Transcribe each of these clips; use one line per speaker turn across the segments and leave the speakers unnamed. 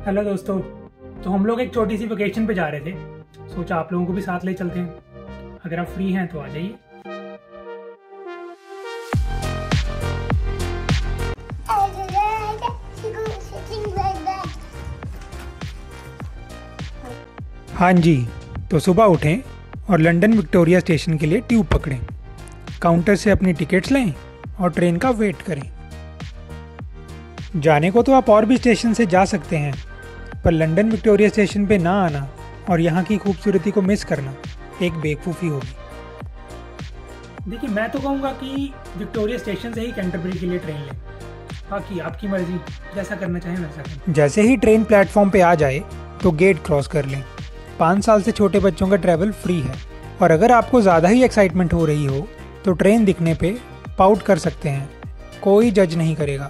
Hello दोस्तों। तो हम लोग एक छोटी सी वेकेशन पे जा रहे थे, सोचा आप लोगों को भी साथ ले चलते हैं। अगर आप फ्री हैं तो आ जाइए। हाँ जी, तो सुबह उठें और लंदन विक्टोरिया स्टेशन के लिए ट्यूब पकड़ें। काउंटर से अपनी टिकट्स लें और ट्रेन का वेट करें। जाने को तो आप और भी स्टेशन से जा सकते हैं, पर लंदन विक्टोरिया स्टेशन पे ना आना और यहाँ की खूबसूरती को मिस करना एक बेवकूफ़ी होगी। देखिए, मैं तो कहूँगा कि विक्टोरिया स्टेशन से ही कैंटरबरी के लिए ट्रेन लें। बाकी आपकी मर्जी, जैसा करना चाहें वैसा करें। जैसे ही ट्रेन प्लेटफॉर्म पे आ जाए तो गेट क्रॉस कर लें। 5 साल से छोटे बच्चों का ट्रैवल फ्री है। और अगर आपको ज़्यादा ही एक्साइटमेंट हो रही हो तो ट्रेन दिखने पे पाउट कर सकते हैं, कोई जज नहीं करेगा।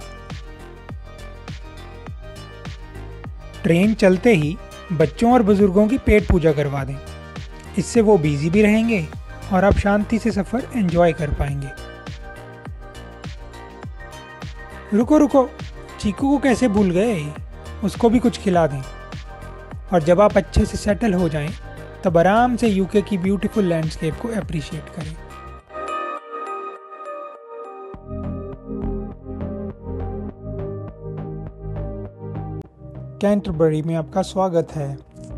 ट्रेन चलते ही बच्चों और बुजुर्गों की पेट पूजा करवा दें। इससे वो बिजी भी रहेंगे और आप शांति से सफ़र एंजॉय कर पाएंगे। रुको रुको, चीकू को कैसे भूल गए, उसको भी कुछ खिला दें। और जब आप अच्छे से सेटल हो जाएं, तब आराम से यूके की ब्यूटीफुल लैंडस्केप को अप्रिशिएट करें। कैंटरबरी में आपका स्वागत है।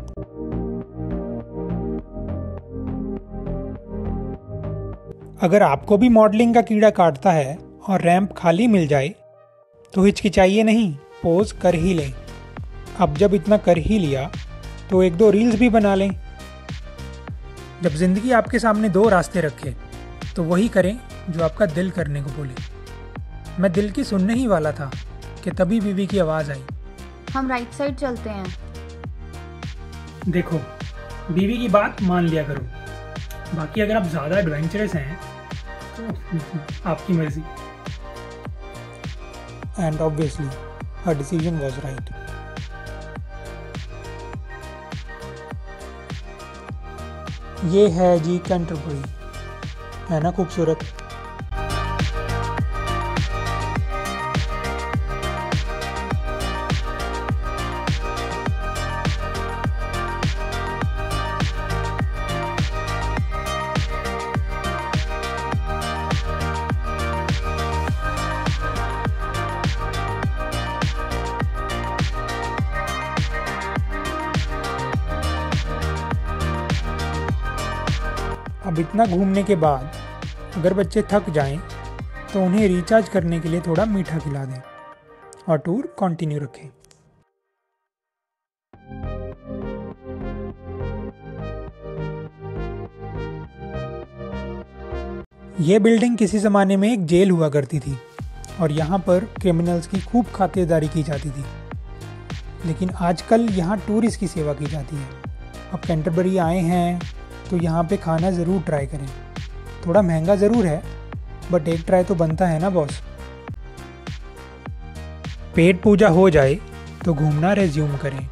अगर आपको भी मॉडलिंग का कीड़ा काटता है और रैंप खाली मिल जाए तो हिचकिचाइए नहीं, पोज कर ही लें। अब जब इतना कर ही लिया तो 1-2 रील्स भी बना लें। जब जिंदगी आपके सामने 2 रास्ते रखे तो वही करें जो आपका दिल करने को बोले। मैं दिल की सुनने ही वाला था कि तभी बीवी की आवाज़ आई,
हम राइट साइड चलते हैं।
देखो, बीवी की बात मान लिया करो। बाकी अगर आप ज़्यादा एडवेंचरस हैं तो आपकी मर्जी। एंड ऑब्वियसली हर डिसीजन वाज राइट। ये है जी कैंटरबरी, है ना खूबसूरत। अब इतना घूमने के बाद अगर बच्चे थक जाएं तो उन्हें रिचार्ज करने के लिए थोड़ा मीठा खिला दें और टूर कंटिन्यू रखें। यह बिल्डिंग किसी ज़माने में एक जेल हुआ करती थी और यहाँ पर क्रिमिनल्स की खूब खातिरदारी की जाती थी। लेकिन आजकल यहाँ टूरिस्ट की सेवा की जाती है। अब कैंटरबरी आए हैं तो यहाँ पे खाना ज़रूर ट्राई करें। थोड़ा महंगा ज़रूर है, बट एक ट्राई तो बनता है ना बॉस। पेट पूजा हो जाए तो घूमना रेज्यूम करें।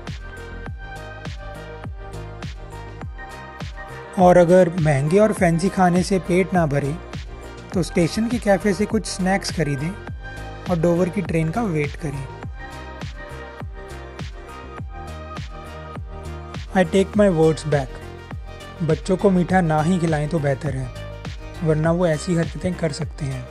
और अगर महंगे और फैंसी खाने से पेट ना भरे तो स्टेशन के कैफ़े से कुछ स्नैक्स खरीदें और डोवर की ट्रेन का वेट करें। I take my words back. बच्चों को मीठा ना ही खिलाएं तो बेहतर है, वरना वो ऐसी हरकतें कर सकते हैं।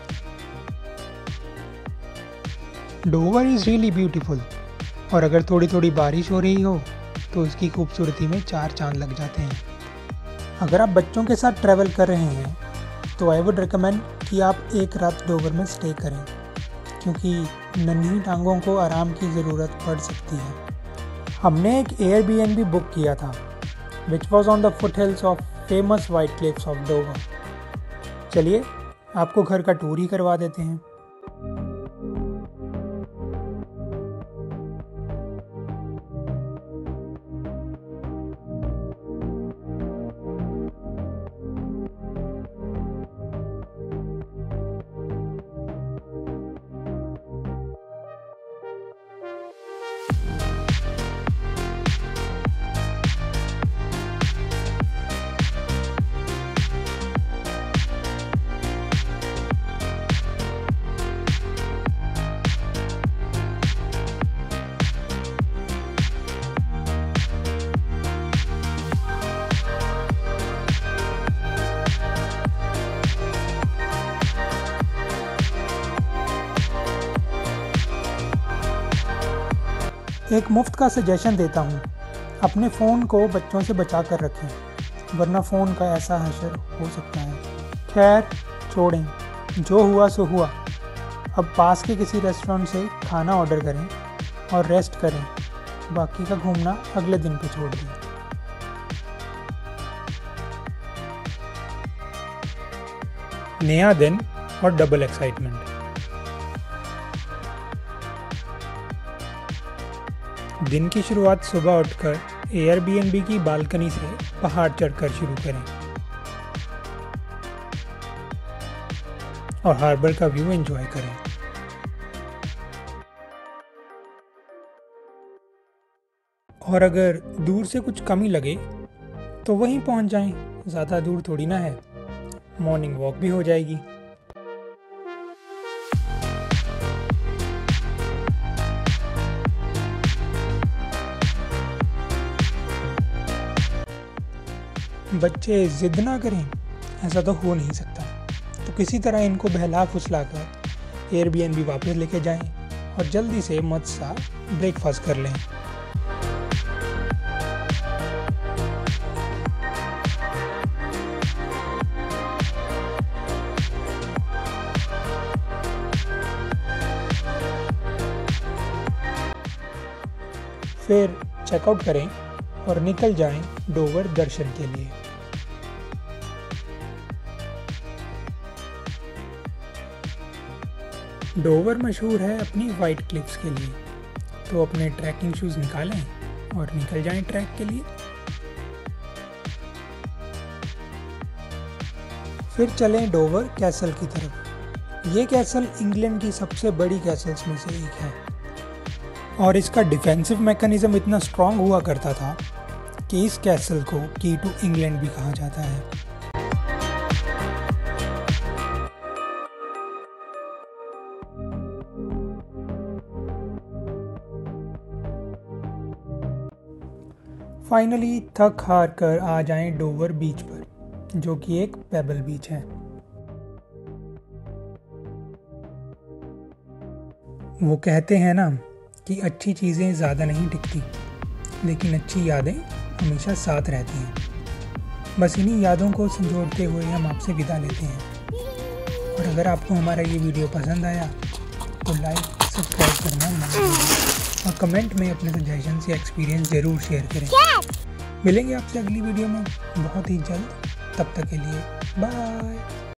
डोवर इज़ रियली ब्यूटीफुल, और अगर थोड़ी थोड़ी बारिश हो रही हो तो इसकी खूबसूरती में 4 चांद लग जाते हैं। अगर आप बच्चों के साथ ट्रैवल कर रहे हैं तो आई वुड रिकमेंड कि आप एक रात डोवर में स्टे करें, क्योंकि नन्ही टांगों को आराम की ज़रूरत पड़ सकती है। हमने एक एयरबीएनबी बुक किया था which was on the foothills of famous white cliffs of Dover। चलिए आपको घर का टूर ही करवा देते हैं। एक मुफ्त का सजेशन देता हूँ, अपने फ़ोन को बच्चों से बचा कर रखें, वरना फ़ोन का ऐसा हशर हो सकता है। खैर छोड़ें, जो हुआ सो हुआ। अब पास के किसी रेस्टोरेंट से खाना ऑर्डर करें और रेस्ट करें, बाकी का घूमना अगले दिन पे छोड़ दें। नया दिन और डबल एक्साइटमेंट। दिन की शुरुआत सुबह उठकर एयरबीएनबी की बालकनी से पहाड़ चढ़कर शुरू करें और हार्बर का व्यू एंजॉय करें। और अगर दूर से कुछ कमी लगे तो वहीं पहुंच जाएं, ज़्यादा दूर थोड़ी ना है, मॉर्निंग वॉक भी हो जाएगी। बच्चे जिद ना करें, ऐसा तो हो नहीं सकता, तो किसी तरह इनको बहला फुसलाकर एयरबीएनबी वापस लेके जाएं और जल्दी से मस्त सा ब्रेकफास्ट कर लें। फिर चेकआउट करें और निकल जाएं डोवर दर्शन के लिए। डोवर मशहूर है अपनी वाइट क्लिफ्स के लिए, तो अपने ट्रैकिंग शूज निकालें और निकल जाएं ट्रैक के लिए। फिर चलें डोवर कैसल की तरफ। ये कैसल इंग्लैंड की सबसे बड़ी कैसल्स में से एक है और इसका डिफेंसिव मैकेनिज्म इतना स्ट्रॉन्ग हुआ करता था कि इस कैसल को की टू इंग्लैंड भी कहा जाता है। फाइनली थक हार कर आ जाएं डोवर बीच पर, जो कि एक पेबल बीच है। वो कहते हैं ना कि अच्छी चीज़ें ज़्यादा नहीं टिकती, लेकिन अच्छी यादें हमेशा साथ रहती हैं। बस इन्हीं यादों को संजोड़ते हुए हम आपसे विदा लेते हैं। और अगर आपको हमारा ये वीडियो पसंद आया तो लाइक सब्सक्राइब करना ना भूलें और कमेंट में अपने सजेशन या एक्सपीरियंस ज़रूर शेयर करें। मिलेंगे आपसे अगली वीडियो में बहुत ही जल्द, तब तक के लिए बाय।